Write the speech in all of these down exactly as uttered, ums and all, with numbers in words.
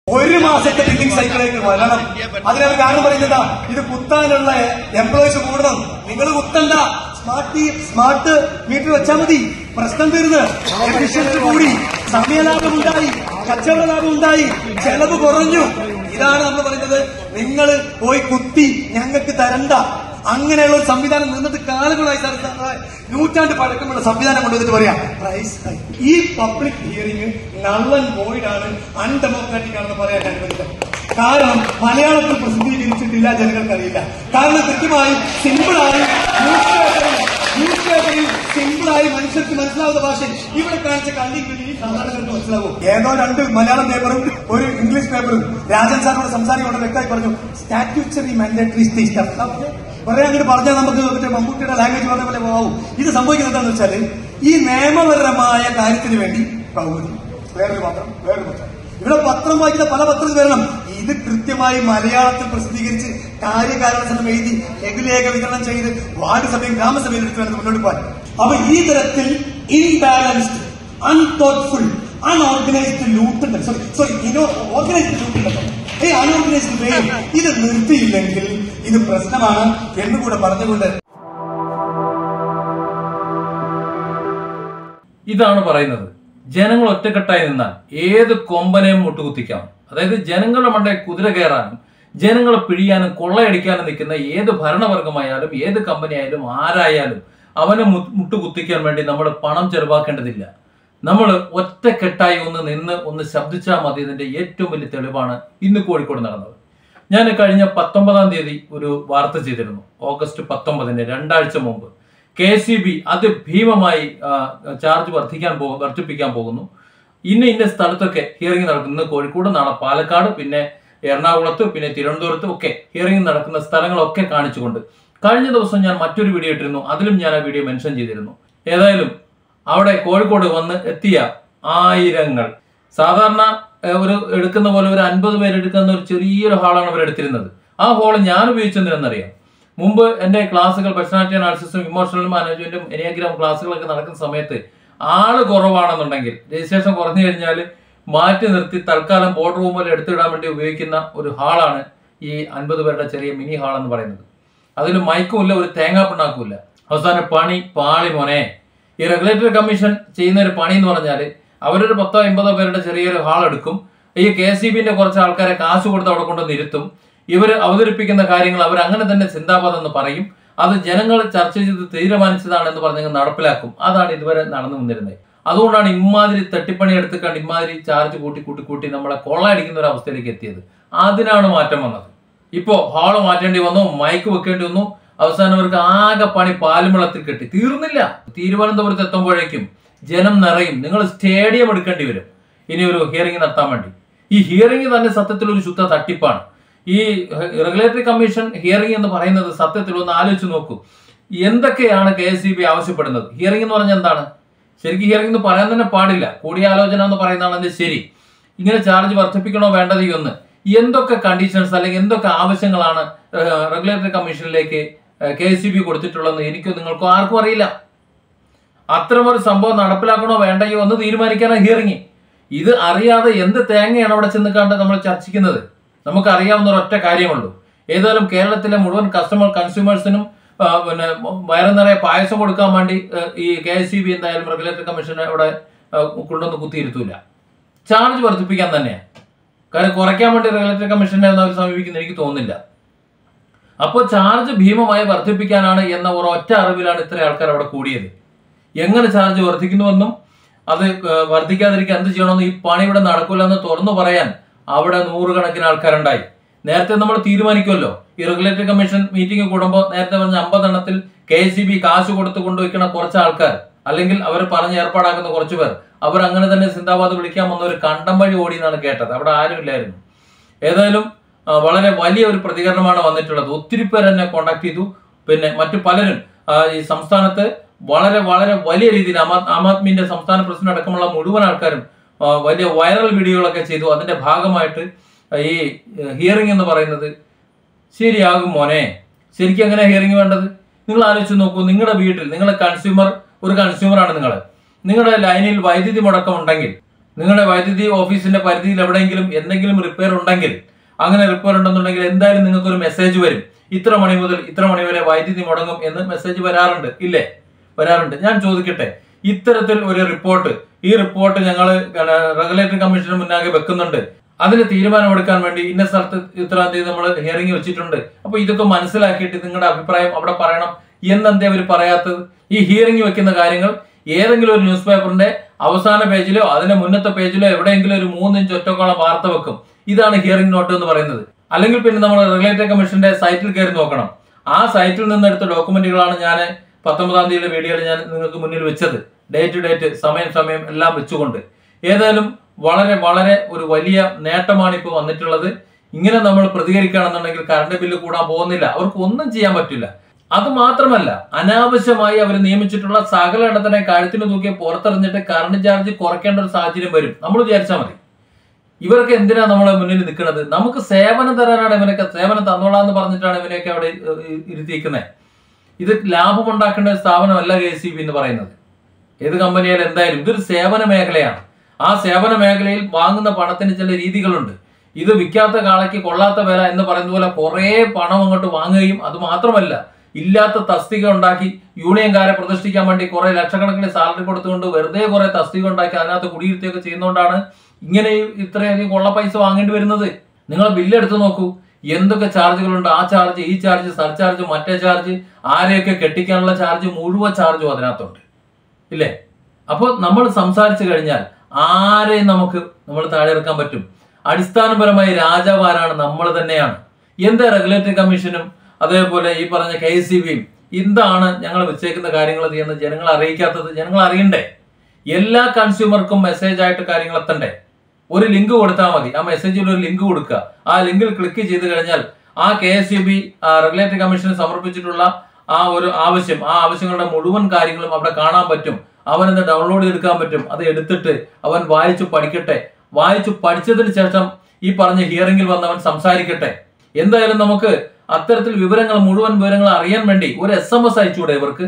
ഒരു മാസത്തെ ബില്ലിംഗ് സൈക്കിളിലേക്ക് വരണം. അതിനൊരു കാരണം പറയുന്നതാ, ഇത് കുത്താനുള്ള എംപ്ലോയീസ് കൂടണം. നിങ്ങൾ കുത്തണ്ട, സ്മാർട്ട് സ്മാർട്ട് മീറ്റർ വെച്ചാൽ മതി, പ്രശ്നം തീർന്ന്. എഫിഷ്യൻസി കൂടി, സമയലാഭം ഉണ്ടായി, കച്ചവട ലാഭം ഉണ്ടായി, ചെലവ് കുറഞ്ഞു. ഇതാണ് നമ്മൾ പറയുന്നത്. നിങ്ങൾ പോയി കുത്തി ഞങ്ങൾക്ക് തരണ്ട. അങ്ങനെയുള്ള ഒരു സംവിധാനം നിന്നിട്ട് കാലങ്ങളായി സാർ, നൂറ്റാണ്ട് പഴക്കമുള്ള സംവിധാനം കൊണ്ടുവന്നിട്ട് പറയാം പ്രൈസ്. ഈ പബ്ലിക് ഹിയറിംഗ് നള്ളൻ വോയിഡാണ്, അൺഡെമോക്രാറ്റിക് ആണെന്ന് പറയാൻ അനുവദിക്കാം. കാരണം മലയാളത്തിൽ പ്രസിദ്ധീകരിച്ചിട്ടില്ല, ജനങ്ങൾക്കറിയില്ല. കാരണം കൃത്യമായി സിമ്പിളായി ന്യൂസ് പേപ്പറിൽ ന്യൂസ് പേപ്പറിൽ സിമ്പിളായി മനുഷ്യർക്ക് മനസ്സിലാവുന്ന ഭാഷയിൽ ഇവിടെ കാണിച്ച കള്ളിക്ക് സാധാരണക്കാർക്ക് മനസ്സിലാവും. ഏതോ രണ്ട് മലയാളം പേപ്പറും ഒരു ഇംഗ്ലീഷ് പേപ്പറും രാജൻ സാറിനോട് സംസാരിക്കൊണ്ട് വ്യക്തമായി പറഞ്ഞു, സ്റ്റാറ്റ്യൂച്ചറി മാൻഡേറ്ററി സ്റ്റേറ്റ് കുറെ അങ്ങോട്ട് പറഞ്ഞാൽ നമുക്ക് മറ്റേ മമ്മൂട്ടിയുടെ ലാംഗ്വേജ് പറഞ്ഞ പോലെ പോവും. ഇത് സംഭവിക്കുന്നത് എന്താണെന്ന് വെച്ചാൽ, ഈ നിയമപരമായ കാര്യത്തിന് വേണ്ടി കൗമുദി വേറൊരു പത്രം വേറൊരു പത്രം ഇവിടെ പത്രം വായിക്കുന്ന പല പത്രത്തിൽ വരണം. ഇത് കൃത്യമായി മലയാളത്തിൽ പ്രസിദ്ധീകരിച്ച് കാര്യകാരണ സംഘം എഴുതി ലഘുലേഖ വിതരണം ചെയ്ത് വാർഡ് സഭയും ഗ്രാമസഭയും എടുത്ത് വേണം മുന്നോട്ട് പോകാൻ. അപ്പൊ ഈ തരത്തിൽ imbalanced, unthoughtful, unorganised loot sorry sorry ഇനോ ഓർഗനൈസ്ഡ് ലൂട്ടുണ്ടല്ലോ, ഈ അൺഓർഗനൈസ്ഡ് വേ ഇത് നിർത്തിയില്ലെങ്കിൽ ഇത് പ്രശ്നമാണ് എന്നുകൂടെ പറഞ്ഞുകൊണ്ട് ഇതാണ് പറയുന്നത്. ജനങ്ങൾ ഒറ്റക്കെട്ടായി നിന്നാൽ ഏത് കൊമ്പനെയും മുട്ടുകുത്തിക്കാം. അതായത് ജനങ്ങളുടെ മണ്ടയിൽ കുതിര കയറാനും ജനങ്ങളെ പിഴിയാനും കൊള്ളയടിക്കാനും നിൽക്കുന്ന ഏത് ഭരണവർഗമായാലും ഏത് കമ്പനി ആയാലും ആരായാലും അവനെ മുട്ടുകുത്തിക്കാൻ വേണ്ടി നമ്മൾ പണം ചെലവാക്കേണ്ടതില്ല. നമ്മൾ ഒറ്റക്കെട്ടായി ഒന്ന് നിന്ന് ഒന്ന് ശബ്ദിച്ചാൽ മതി. ഇതിന്റെ ഏറ്റവും വലിയ തെളിവാണ് ഇന്ന് കോഴിക്കോട് നടന്നത്. ഞാൻ കഴിഞ്ഞ പത്തൊമ്പതാം തീയതി ഒരു വാർത്ത ചെയ്തിരുന്നു. ഓഗസ്റ്റ് പത്തൊമ്പതിന് രണ്ടാഴ്ച മുമ്പ് കെ എസ് ഇ ബി അതിഭീമമായി ചാർജ് വർദ്ധിക്കാൻ പോകും വർദ്ധിപ്പിക്കാൻ പോകുന്നു. ഇന്ന ഇന്ന സ്ഥലത്തൊക്കെ ഹിയറിംഗ് നടക്കുന്നു. ഇന്ന് കോഴിക്കോട്, നാളെ പാലക്കാട്, പിന്നെ എറണാകുളത്ത്, പിന്നെ തിരുവനന്തപുരത്തും ഒക്കെ ഹിയറിംഗ് നടക്കുന്ന സ്ഥലങ്ങളൊക്കെ കാണിച്ചുകൊണ്ട് കഴിഞ്ഞ ദിവസം ഞാൻ മറ്റൊരു വീഡിയോ ഇട്ടിരുന്നു. അതിലും ഞാൻ ആ വീഡിയോ മെൻഷൻ ചെയ്തിരുന്നു. ഏതായാലും അവിടെ കോഴിക്കോട് വന്ന് എത്തിയ ആയിരങ്ങൾ, സാധാരണ ഒരു എടുക്കുന്ന പോലെ ഒരു അൻപത് പേര് എടുക്കുന്ന ഒരു ചെറിയൊരു ഹാളാണ് അവർ എടുത്തിരുന്നത്. ആ ഹാള് ഞാൻ ഉപയോഗിച്ചെന്തിനെന്നറിയാം. മുമ്പ് എൻ്റെ ക്ലാസ്സുകൾ പേഴ്സണാലിറ്റി അനാലിസിസും ഇമോഷണൽ മാനേജ്മെന്റും എനിയാഗ്രാം ക്ലാസ്സുകളൊക്കെ നടക്കുന്ന സമയത്ത് ആള് കുറവാണെന്നുണ്ടെങ്കിൽ, രജിസ്ട്രേഷൻ കുറഞ്ഞു കഴിഞ്ഞാൽ മാറ്റി നിർത്തി തൽക്കാലം ബോർഡ് റൂമിൽ എടുത്തിടാൻ വേണ്ടി ഉപയോഗിക്കുന്ന ഒരു ഹാളാണ് ഈ അൻപത് പേരുടെ ചെറിയ മിനി ഹാൾ എന്ന് പറയുന്നത്. അതിൽ മൈക്കും ഇല്ല, ഒരു തേങ്ങാപ്പിണ്ണാക്കും ഇല്ല. അവസാനം പണി പാളി മോനെ. ഈ റെഗുലേറ്ററി കമ്മീഷൻ ചെയ്യുന്ന ഒരു പണി എന്ന് പറഞ്ഞാൽ അവരൊരു പത്തോ അമ്പതോ പേരുടെ ചെറിയൊരു ഹാൾ എടുക്കും. ഈ കെ എസ് ഇ ബിന്റെ കുറച്ച് ആൾക്കാരെ കാശ് കൊടുത്ത് അവിടെ കൊണ്ടുവന്ന് ഇരുത്തും. ഇവർ അവതരിപ്പിക്കുന്ന കാര്യങ്ങൾ അവർ അങ്ങനെ തന്നെ ചിന്താപഥം എന്ന് പറയും. അത് ജനങ്ങൾ ചർച്ച ചെയ്ത് തീരുമാനിച്ചതാണെന്ന് പറഞ്ഞ് നടപ്പിലാക്കും. അതാണ് ഇതുവരെ നടന്നു വന്നിരുന്നത്. അതുകൊണ്ടാണ് ഇമാതിരി തട്ടിപ്പണി എടുത്തുകൊണ്ട് ഇമാതിരി ചാർജ് കൂട്ടി കൂട്ടി കൂട്ടി നമ്മളെ കൊള്ളയടിക്കുന്ന ഒരു അവസ്ഥയിലേക്ക് എത്തിയത്. അതിനാണ് മാറ്റം വന്നത്. ഇപ്പോ ഹാള് മാറ്റേണ്ടി വന്നു, മൈക്ക് വെക്കേണ്ടി വന്നു. അവസാനം അവർക്ക് ആകെ പണി പാലുമളത്തിൽ കെട്ടി. തീർന്നില്ല. തിരുവനന്തപുരത്ത് എത്തുമ്പോഴേക്കും ജനം നിറയും. നിങ്ങൾ സ്റ്റേഡിയം എടുക്കേണ്ടി വരും ഇനി ഒരു ഹിയറിംഗ് നടത്താൻ വേണ്ടി. ഈ ഹിയറിംഗ് തന്നെ സത്യത്തിൽ ഒരു ശുദ്ധ തട്ടിപ്പാണ്. ഈ റെഗുലേറ്ററി കമ്മീഷൻ ഹിയറിംഗ് എന്ന് പറയുന്നത് സത്യത്തിൽ ഒന്ന് ആലോചിച്ച് നോക്കൂ. എന്തൊക്കെയാണ് കെ എസ് ഇ ബി ആവശ്യപ്പെടുന്നത്? ഹിയറിംഗ് എന്ന് പറഞ്ഞാൽ എന്താണ്? ശരിക്കും ഹിയറിംഗ് എന്ന് പറയാൻ തന്നെ പാടില്ല. കൂടിയാലോചന എന്ന് പറയുന്നതാണ് അതിന്റെ ശരി. ഇങ്ങനെ ചാർജ് വർദ്ധിപ്പിക്കണോ വേണ്ടത് എന്ന് എന്തൊക്കെ കണ്ടീഷൻസ് അല്ലെങ്കിൽ എന്തൊക്കെ ആവശ്യങ്ങളാണ് റെഗുലേറ്ററി കമ്മീഷനിലേക്ക് കെ എസ് ഇ ബി കൊടുത്തിട്ടുള്ളതെന്ന് എനിക്കോ നിങ്ങൾക്കോ ആർക്കും അറിയില്ല. അത്തരമൊരു സംഭവം നടപ്പിലാക്കണോ വേണ്ടയോ എന്ന് തീരുമാനിക്കാനാണ് ഹിയറിംഗ്. ഇത് അറിയാതെ എന്ത് തേങ്ങയാണ് അവിടെ ചെന്ന് കണ്ട് നമ്മൾ ചർച്ചിക്കുന്നത്? നമുക്ക് അറിയാവുന്ന ഒരൊറ്റ കാര്യമുള്ളൂ. ഏതായാലും കേരളത്തിലെ മുഴുവൻ കസ്റ്റമർ കൺസ്യൂമേഴ്സിനും പിന്നെ വയറു നിറയെ പായസം കൊടുക്കാൻ വേണ്ടി ഈ കെ എസ് ഇ ബി എന്തായാലും റെഗുലേറ്ററി കമ്മീഷൻ അവിടെ കൊണ്ടുവന്ന് കുത്തിയിരുത്തൂല. ചാർജ് വർദ്ധിപ്പിക്കാൻ തന്നെയാണ്. കാര്യം കുറയ്ക്കാൻ വേണ്ടി റെഗുലേറ്ററി കമ്മീഷനെ അവർ സമീപിക്കുന്ന എനിക്ക് തോന്നുന്നില്ല. അപ്പോൾ ചാർജ് ഭീമമായി വർദ്ധിപ്പിക്കാനാണ് എന്ന ഒരൊറ്റ അറിവിലാണ് ഇത്ര ആൾക്കാർ അവിടെ കൂടിയത്. എങ്ങനെ ചാർജ് വർദ്ധിക്കുന്നുവെന്നും അത് വർദ്ധിക്കാതിരിക്കാൻ എന്ത് ചെയ്യണമെന്നും ഈ പണി ഇവിടെ നടക്കില്ലെന്ന് തുറന്നു പറയാൻ അവിടെ നൂറുകണക്കിന് ആൾക്കാരുണ്ടായി. നേരത്തെ നമ്മൾ തീരുമാനിക്കുമല്ലോ, ഈ റെഗുലേറ്ററി കമ്മീഷൻ മീറ്റിംഗ് കൂടുമ്പോൾ നേരത്തെ പറഞ്ഞ അമ്പതെണ്ണത്തിൽ കെ എസ് ഇ ബി കാശ് കൊടുത്ത് കൊണ്ടുവയ്ക്കുന്ന കുറച്ച് ആൾക്കാർ, അല്ലെങ്കിൽ അവർ പറഞ്ഞ് ഏർപ്പാടാക്കുന്ന കുറച്ചു പേർ, അവർ അങ്ങനെ തന്നെ സിന്ദാബാദ് വിളിക്കാൻ വന്ന ഒരു കണ്ടം വഴി ഓടി എന്നാണ് കേട്ടത്. അവിടെ ആരുമില്ലായിരുന്നു. ഏതായാലും വളരെ വലിയ ഒരു പ്രതികരണമാണ് വന്നിട്ടുള്ളത്. ഒത്തിരി പേർ എന്നെ കോണ്ടാക്ട് ചെയ്തു. പിന്നെ മറ്റു പലരും ഈ സംസ്ഥാനത്ത് വളരെ വളരെ വലിയ രീതിയിൽ ആം ആദ്മിന്റെ സംസ്ഥാന പ്രസിഡന്റ് അടക്കമുള്ള മുഴുവൻ ആൾക്കാരും വലിയ വൈറൽ വീഡിയോകളൊക്കെ ചെയ്തു. അതിന്റെ ഭാഗമായിട്ട് ഈ ഹിയറിംഗ് എന്ന് പറയുന്നത് ശരിയാകും മോനെ. ശരിക്കും എങ്ങനെ ഹിയറിംഗ് വേണ്ടത്? നിങ്ങൾ ആലോചിച്ച് നോക്കൂ. നിങ്ങളുടെ വീട്ടിൽ നിങ്ങളുടെ കൺസ്യൂമർ ഒരു കൺസ്യൂമറാണ് നിങ്ങൾ. നിങ്ങളുടെ ലൈനിൽ വൈദ്യുതി മുടക്കം ഉണ്ടെങ്കിൽ നിങ്ങളുടെ വൈദ്യുതി ഓഫീസിന്റെ പരിധിയിൽ എവിടെയെങ്കിലും എന്തെങ്കിലും റിപ്പയർ ഉണ്ടെങ്കിൽ, അങ്ങനെ റിപ്പയർ ഉണ്ടെന്നുണ്ടെങ്കിൽ എന്തായാലും നിങ്ങൾക്ക് ഒരു മെസ്സേജ് വരും. ഇത്ര മണി മുതൽ ഇത്ര മണി വരെ വൈദ്യുതി മുടങ്ങും എന്ന് മെസ്സേജ് വരാറുണ്ട്, ഇല്ലേ? വരാറുണ്ട്. ഞാൻ ചോദിക്കട്ടെ, ഇത്തരത്തിൽ ഒരു റിപ്പോർട്ട്, ഈ റിപ്പോർട്ട് ഞങ്ങൾ റെഗുലേറ്ററി കമ്മീഷന് മുന്നാകെ വെക്കുന്നുണ്ട്, അതിന് തീരുമാനമെടുക്കാൻ വേണ്ടി ഇന്ന സ്ഥലത്ത് ഇത്രാം തീയതി നമ്മൾ ഹിയറിംഗ് വെച്ചിട്ടുണ്ട്, അപ്പൊ ഇതൊക്കെ മനസ്സിലാക്കിയിട്ട് നിങ്ങളുടെ അഭിപ്രായം അവിടെ പറയണം എന്നെന്തേ അവർ പറയാത്തത്? ഈ ഹിയറിംഗ് വെക്കുന്ന കാര്യങ്ങൾ ഏതെങ്കിലും ഒരു ന്യൂസ് പേപ്പറിന്റെ അവസാന പേജിലോ അതിന്റെ മുന്നത്തെ പേജിലോ എവിടെയെങ്കിലും ഒരു മൂന്നിഞ്ച് ഒറ്റക്കോളം വാർത്ത വെക്കും, ഇതാണ് ഹിയറിംഗ് നോട്ട് എന്ന് പറയുന്നത്. അല്ലെങ്കിൽ പിന്നെ നമ്മൾ റെഗുലേറ്ററി കമ്മീഷന്റെ സൈറ്റിൽ കയറി നോക്കണം. ആ സൈറ്റിൽ നിന്ന് എടുത്ത ഡോക്യുമെന്റുകളാണ് ഞാൻ പത്തൊമ്പതാം തീയതിയുടെ വീഡിയോയിൽ ഞാൻ നിങ്ങൾക്ക് മുന്നിൽ വെച്ചത്, ഡേറ്റ് ഡേറ്റ് സമയം സമയം എല്ലാം വെച്ചുകൊണ്ട്. ഏതായാലും വളരെ വളരെ ഒരു വലിയ നേട്ടമാണ് ഇപ്പോൾ വന്നിട്ടുള്ളത്. ഇങ്ങനെ നമ്മൾ പ്രതികരിക്കുകയാണെന്നുണ്ടെങ്കിൽ കറണ്ട് ബില്ല് കൂടാൻ പോകുന്നില്ല, അവർക്ക് ഒന്നും ചെയ്യാൻ പറ്റില്ല. അത് മാത്രമല്ല, അനാവശ്യമായി അവർ നിയമിച്ചിട്ടുള്ള സകല എണ്ണത്തിനെ കഴുത്തിന് തൂക്കി പുറത്തെറിഞ്ഞിട്ട് കറണ്ട് ചാർജ് കുറയ്ക്കേണ്ട ഒരു സാഹചര്യം വരും. നമ്മൾ വിചാരിച്ചാൽ മതി. ഇവരൊക്കെ എന്തിനാ നമ്മളെ മുന്നിൽ നിൽക്കുന്നത്? നമുക്ക് സേവനം തരാനാണ് ഇവനൊക്കെ, സേവനം തന്നോളാന്ന് പറഞ്ഞിട്ടാണ് ഇവനെയൊക്കെ അവിടെ ഇരുത്തിയിരിക്കുന്നത്. ഇത് ലാഭമുണ്ടാക്കേണ്ട സ്ഥാപനമല്ല കെ എസ് ഇ ബി എന്ന് പറയുന്നത്. ഏത് കമ്പനിയായാലും എന്തായാലും ഇതൊരു സേവന മേഖലയാണ്. ആ സേവന മേഖലയിൽ വാങ്ങുന്ന പണത്തിന് ചില രീതികളുണ്ട്. ഇത് വിൽക്കാത്ത കാളയ്ക്ക് കൊള്ളാത്ത വില എന്ന് പറയുന്ന പോലെ കുറെ പണം അങ്ങോട്ട് വാങ്ങുകയും, അത് മാത്രമല്ല ഇല്ലാത്ത തസ്തിക ഉണ്ടാക്കി യൂണിയൻകാരെ പ്രതിഷ്ഠിക്കാൻ വേണ്ടി കുറെ ലക്ഷക്കണക്കിന് സാലറി കൊടുത്തുകൊണ്ട് വെറുതെ കുറെ തസ്തിക ഉണ്ടാക്കി അതിനകത്ത് കുടിയിരുത്തിയൊക്കെ ചെയ്യുന്നതുകൊണ്ടാണ് ഇങ്ങനെ ഇത്രയധികം കൊള്ള പൈസ വാങ്ങേണ്ടി വരുന്നത്. നിങ്ങൾ ബില്ല് എടുത്തു നോക്കൂ, എന്തൊക്കെ ചാർജുകളുണ്ട്. ആ ചാർജ്, ഈ ചാർജ്, സർചാർജ്, മറ്റേ ചാർജ്, ആരെയൊക്കെ കെട്ടിക്കാനുള്ള ചാർജ്, മുഴുവൻ ചാർജും അതിനകത്തുണ്ട്, ഇല്ലേ? അപ്പോൾ നമ്മൾ സംസാരിച്ചു കഴിഞ്ഞാൽ ആരെയും നമുക്ക് നമ്മൾ താഴെ ഇറക്കാൻ പറ്റും. അടിസ്ഥാനപരമായി രാജാവ് ആരാണ്? നമ്മൾ തന്നെയാണ്. എന്താ റെഗുലേറ്ററി കമ്മീഷനും അതേപോലെ ഈ പറഞ്ഞ കെ എസ് ഇ ബിയും എന്താണ് ഞങ്ങൾ വെച്ചേക്കുന്ന കാര്യങ്ങൾ എന്ന് ജനങ്ങൾ അറിയിക്കാത്തത്? ജനങ്ങൾ അറിയണ്ടേ? എല്ലാ കൺസ്യൂമർക്കും മെസ്സേജ് ആയിട്ട് കാര്യങ്ങൾ എത്തണ്ടേ? ഒരു ലിങ്ക് കൊടുത്താൽ മതി. ആ മെസ്സേജിൽ ഒരു ലിങ്ക് കൊടുക്കുക. ആ ലിങ്കിൽ ക്ലിക്ക് ചെയ്ത് കഴിഞ്ഞാൽ ആ K S E B regulatory കമ്മീഷന് സമർപ്പിച്ചിട്ടുള്ള ആ ഒരു ആവശ്യം, ആ ആവശ്യങ്ങളുടെ മുഴുവൻ കാര്യങ്ങളും അവിടെ കാണാൻ പറ്റും. അവനെന്ന് ഡൗൺലോഡ് ചെയ്തെടുക്കാൻ പറ്റും. അത് എടുത്തിട്ട് അവൻ വായിച്ചു പഠിക്കട്ടെ. വായിച്ചു പഠിച്ചതിന് ശേഷം ഈ പറഞ്ഞ ഹിയറിംഗിൽ വന്ന് അവൻ സംസാരിക്കട്ടെ. എന്തായാലും നമുക്ക് അത്തരത്തിൽ വിവരങ്ങൾ, മുഴുവൻ വിവരങ്ങൾ അറിയാൻ വേണ്ടി ഒരു എസ് എം എസ് അയച്ചുകൂടെ ഇവർക്ക്?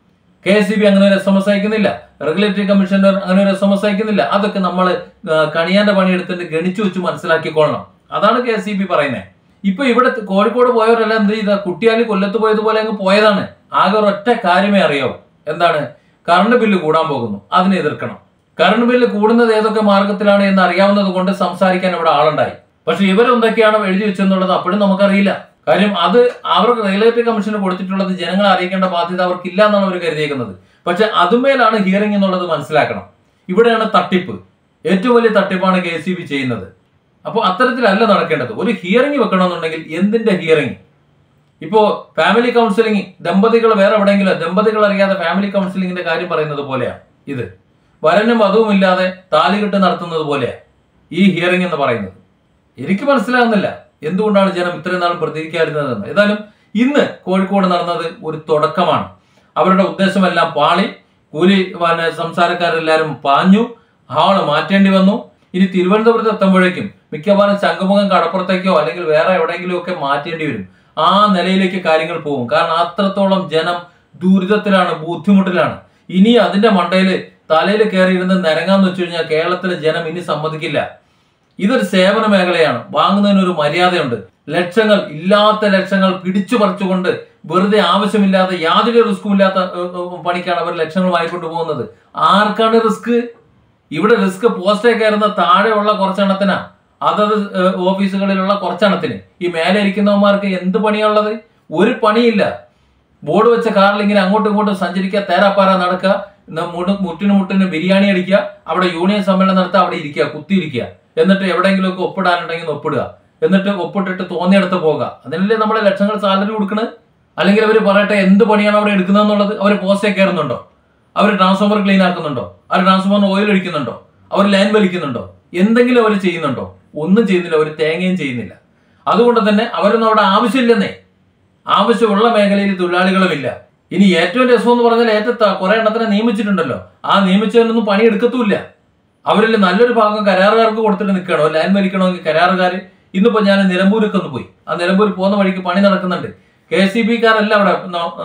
കെ എസ് ഇ ബി അങ്ങനെ ഒരു എസ് എം എസ് അയക്കുന്നില്ല, റെഗുലേറ്ററി കമ്മീഷൻ അങ്ങനെ ഒരു എസ് എം എസ് അയക്കുന്നില്ല. അതൊക്കെ നമ്മൾ കണിയാന്റെ പണിയെടുത്തിട്ട് ഗണിച്ചു വെച്ച് മനസ്സിലാക്കിക്കൊള്ളണം. അതാണ് കെ എസ് ഇ ബി പറയുന്നത്. ഇപ്പൊ ഇവിടെ കോഴിക്കോട് പോയവരെല്ലാം എന്ത് ചെയ്ത? കുട്ടിയാലി കൊല്ലത്ത് പോയതുപോലെ അങ്ങ് പോയതാണ്. ആകെ ഒരൊറ്റ കാര്യമേ അറിയാവൂ. എന്താണ്? കറണ്ട് ബില്ല് കൂടാൻ പോകുന്നു, അതിനെ എതിർക്കണം. കറണ്ട് ബില്ല് കൂടുന്നത് ഏതൊക്കെ മാർഗത്തിലാണ് എന്ന് അറിയാവുന്നത് കൊണ്ട് സംസാരിക്കാൻ ഇവിടെ ആളുണ്ടായി. പക്ഷെ ഇവരെന്തൊക്കെയാണ് എഴുതി വെച്ചെന്നുള്ളത് അപ്പോഴും നമുക്കറിയില്ല. കാര്യം അത് അവർക്ക് റെഗുലേറ്ററി കമ്മീഷന് കൊടുത്തിട്ടുള്ളത് ജനങ്ങളെ അറിയിക്കേണ്ട ബാധ്യത അവർക്കില്ല എന്നാണ് അവർ കരുതിയേക്കുന്നത്. പക്ഷെ അതുമേലാണ് ഹിയറിംഗ് എന്നുള്ളത് മനസ്സിലാക്കണം. ഇവിടെയാണ് തട്ടിപ്പ്. ഏറ്റവും വലിയ തട്ടിപ്പാണ് കെ എസ് ഇ ബി ചെയ്യുന്നത്. അപ്പോൾ അത്തരത്തിലല്ല നടക്കേണ്ടത്. ഒരു ഹിയറിംഗ് വെക്കണമെന്നുണ്ടെങ്കിൽ എന്തിന്റെ ഹിയറിംഗ്? ഇപ്പോ ഫാമിലി കൗൺസിലിംഗ്, ദമ്പതികൾ വേറെ എവിടെയെങ്കിലും ദമ്പതികൾ അറിയാതെ ഫാമിലി കൗൺസിലിംഗിന്റെ കാര്യം പറയുന്നത് പോലെയാണ് ഇത്. വരനും വധുവും ഇല്ലാതെ താലികെട്ട് നടത്തുന്നത് പോലെയാണ് ഈ ഹിയറിംഗ് എന്ന് പറയുന്നത്. എനിക്ക് മനസ്സിലാകുന്നില്ല എന്തുകൊണ്ടാണ് ജനം ഇത്രയും നാളും പ്രതികരിക്കാതിരുന്നതെന്ന്. ഏതായാലും ഇന്ന് കോഴിക്കോട് നടന്നത് ഒരു തുടക്കമാണ്. അവരുടെ ഉദ്ദേശമെല്ലാം പാളി. കൂലി സംസാരക്കാരെല്ലാവരും പാഞ്ഞു. ഹാള് മാറ്റേണ്ടി വന്നു. ഇനി തിരുവനന്തപുരത്ത് എത്തുമ്പോഴേക്കും മിക്കവാറും ശംഖുമുഖം കടപ്പുറത്തേക്കോ അല്ലെങ്കിൽ വേറെ എവിടെയെങ്കിലും ഒക്കെ മാറ്റേണ്ടി വരും. ആ നിലയിലേക്ക് കാര്യങ്ങൾ പോകും. കാരണം അത്രത്തോളം ജനം ദുരിതത്തിലാണ്, ബുദ്ധിമുട്ടിലാണ്. ഇനി അതിന്റെ മണ്ടയിൽ തലയിൽ കയറിയിരുന്ന് നിരങ്ങാന്ന് വെച്ച് കഴിഞ്ഞാൽ കേരളത്തിലെ ജനം ഇനി സമ്മതിക്കില്ല. ഇതൊരു സേവന മേഖലയാണ്. വാങ്ങുന്നതിനൊരു മര്യാദയുണ്ട്. ലക്ഷങ്ങൾ, ഇല്ലാത്ത ലക്ഷങ്ങൾ പിടിച്ചു പറിച്ചുകൊണ്ട് വെറുതെ ആവശ്യമില്ലാതെ യാതൊരു റിസ്ക്കും ഇല്ലാത്ത പണിക്കാണ് അവർ ലക്ഷങ്ങൾ വാങ്ങിക്കൊണ്ട് പോകുന്നത്. ആർക്കാണ് റിസ്ക്? ഇവിടെ റിസ്ക് പോസ്റ്റേ കയറുന്ന താഴെയുള്ള കുറച്ചെണ്ണത്തിനാ, അതത് ഓഫീസുകളിലുള്ള കുറച്ചെണ്ണത്തിന്. ഈ മേലെ ഇരിക്കുന്നവന്മാർക്ക് എന്ത് പണിയുള്ളത്? ഒരു പണിയില്ല. ബോർഡ് വെച്ച കാറിൽ ഇങ്ങനെ അങ്ങോട്ടും ഇങ്ങോട്ടും സഞ്ചരിക്കുക, തേരാപ്പാറ നടക്കുക, മുട്ടിന് മുട്ടിന് ബിരിയാണി അടിക്കുക, അവിടെ യൂണിയൻ സമ്മേളനം നടത്തുക, അവിടെ ഇരിക്കുക, കുത്തിയിരിക്കുക. എന്നിട്ട് എവിടെയെങ്കിലുമൊക്കെ ഒപ്പിടാനുണ്ടെങ്കിൽ ഒപ്പിടുക, എന്നിട്ട് ഒപ്പിട്ടിട്ട് തോന്നിയെടുത്ത് പോകുക. അതിനല്ലേ നമ്മളെ ലക്ഷങ്ങൾ സാലറി കൊടുക്കണത്? അല്ലെങ്കിൽ അവർ പറയട്ടെ എന്ത് പണിയാണ് അവിടെ എടുക്കുന്നതെന്നുള്ളത്. അവർ പോസ്റ്റേ കയറുന്നുണ്ടോ? അവർ ട്രാൻസ്ഫോമർ ക്ലീൻ ആക്കുന്നുണ്ടോ? അവർ ട്രാൻസ്ഫോമറിന് ഓയിൽ ഒഴിക്കുന്നുണ്ടോ? അവർ ലൈൻ വലിക്കുന്നുണ്ടോ? എന്തെങ്കിലും അവർ ചെയ്യുന്നുണ്ടോ? ഒന്നും ചെയ്യുന്നില്ല. ഒരു തേങ്ങയും ചെയ്യുന്നില്ല. അതുകൊണ്ട് തന്നെ അവരൊന്നും അവിടെ ആവശ്യമില്ലെന്നേ. ആവശ്യമുള്ള മേഖലയിൽ തൊഴിലാളികളുമില്ല. ഇനി ഏറ്റവും രസം എന്ന് പറഞ്ഞാൽ ഏറ്റവും കുറെ എണ്ണത്തിനെ നിയമിച്ചിട്ടുണ്ടല്ലോ. ആ നിയമിച്ചവരൊന്നും പണിയെടുക്കത്തുമില്ല. അവരിൽ നല്ലൊരു ഭാഗം കരാറുകാർക്ക് കൊടുത്തിട്ട് നിൽക്കണോ? ലൈൻ വലിക്കണമെങ്കിൽ കരാറുകാർ. ഇന്നിപ്പോ ഞാൻ നിലമ്പൂരൊക്കെ ഒന്ന് പോയി. ആ നിലമ്പൂർ പോകുന്ന വഴിക്ക് പണി നടക്കുന്നുണ്ട്. കെ എസ് ഇ ബി കാരല്ല അവിടെ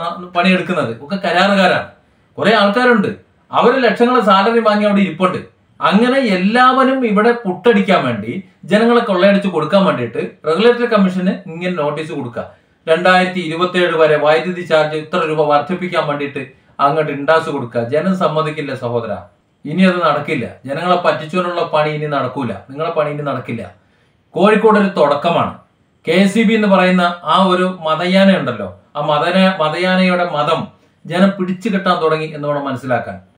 പണിയെടുക്കുന്നത്, ഒക്കെ കരാറുകാരാണ്. കുറെ ആൾക്കാരുണ്ട്. അവർ ലക്ഷങ്ങളെ സാലറി വാങ്ങി അവിടെ ഇരിപ്പുണ്ട്. അങ്ങനെ എല്ലാവരും ഇവിടെ പുട്ടടിക്കാൻ വേണ്ടി ജനങ്ങളെ കൊള്ളയടിച്ച് കൊടുക്കാൻ വേണ്ടിയിട്ട് റെഗുലേറ്ററി കമ്മീഷന് ഇങ്ങനെ നോട്ടീസ് കൊടുക്കുക. രണ്ടായിരത്തി ഇരുപത്തി ഏഴ് വരെ വൈദ്യുതി ചാർജ് ഇത്ര രൂപ വർദ്ധിപ്പിക്കാൻ വേണ്ടിയിട്ട് അങ്ങോട്ട് ഇൻഡാസ് കൊടുക്കുക. ജനം സമ്മതിക്കില്ല സഹോദര. ഇനി അത് നടക്കില്ല. ജനങ്ങളെ പറ്റിച്ചുകൊണ്ടുള്ള പണി ഇനി നടക്കൂല. നിങ്ങളെ പണി ഇനി നടക്കില്ല. കോഴിക്കോട് ഒരു തുടക്കമാണ്. കെ എസ് ഇ ബി എന്ന് പറയുന്ന ആ ഒരു മതയാന ഉണ്ടല്ലോ, ആ മതന മതയാനയുടെ മതം ജനം പിടിച്ചു കെട്ടാൻ തുടങ്ങി എന്ന് വേണം മനസ്സിലാക്കാൻ.